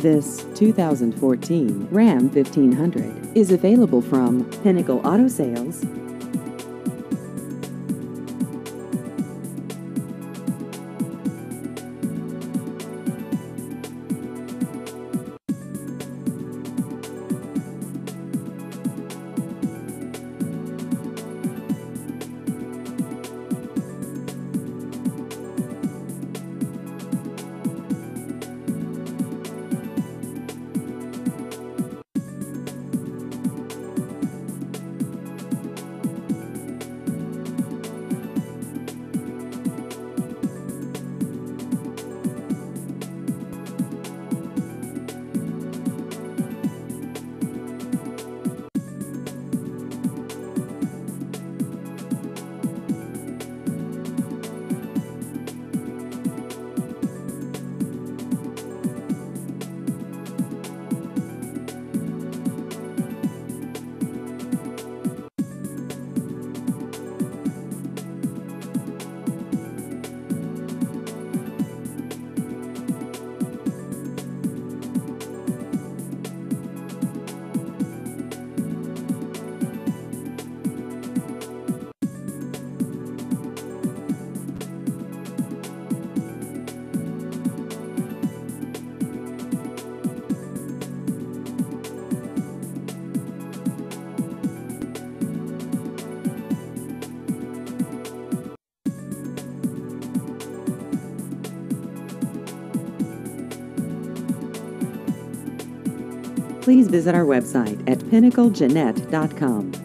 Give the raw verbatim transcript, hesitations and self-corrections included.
This two thousand fourteen Ram fifteen hundred is available from Pinnacle Auto Sales. Please visit our website at pinnacle jeanette dot com.